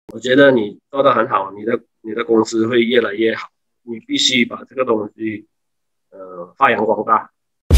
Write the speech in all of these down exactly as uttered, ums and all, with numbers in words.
我觉得你做得很好，你的你的公司会越来越好，你必须把这个东西呃发扬光大。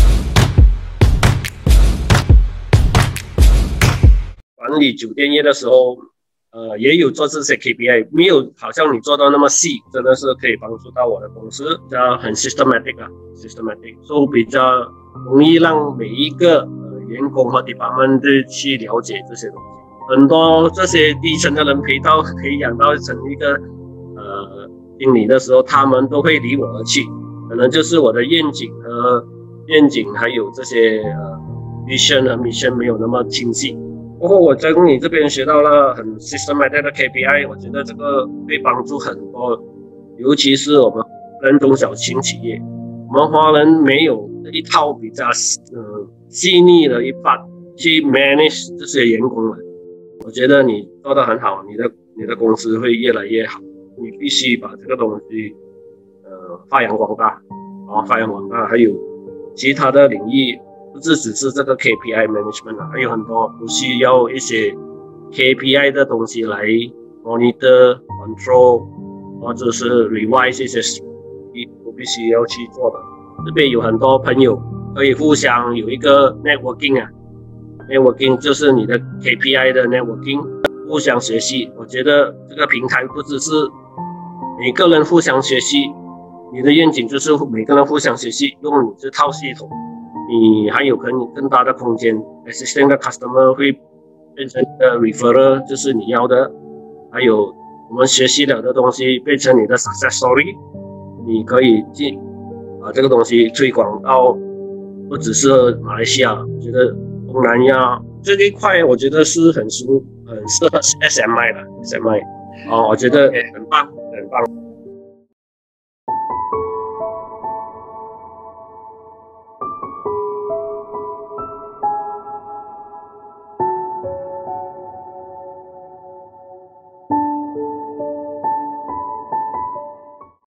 管理酒店业的时候，呃，也有做这些 K P I， 没有好像你做到那么细，真的是可以帮助到我的公司，比较很 systematic 啊 ，systematic， 所以比较容易让每一个呃员工和 department 去了解这些东西。很多这些低层的人培到培养到成一个呃经理的时候，他们都会离我而去，可能就是我的愿景和愿景还有这些呃 vision 和 mission 没有那么清晰。过后我在你这边学到了很 systematic 的 K P I， 我觉得这个会帮助很多，尤其是我们人中小型企业，我们华人没有一套比较呃细腻的一把去 manage 这些员工们。我觉得你做得很好，你的你的公司会越来越好，你必须把这个东西呃发扬光大，啊发扬光大，还有其他的领域。不是只是这个 K P I management 啊，还有很多不需要一些 K P I 的东西来 monitor control 或者是 revise 一些我必须要去做的。这边有很多朋友可以互相有一个 networking 啊 ，networking 就是你的 K P I 的 networking， 互相学习。我觉得这个平台不只是每个人互相学习，你的愿景就是每个人互相学习，用你这套系统。你还有更更大的空间 ，existing 的 customer 会变成一个 referrer， 就是你要的，还有我们学习了的东西变成你的 success story， 你可以去把这个东西推广到不只是马来西亚，我觉得东南亚这一块我觉得是很适很适合 S M I 的 S M I， 哦，我觉得很棒很棒。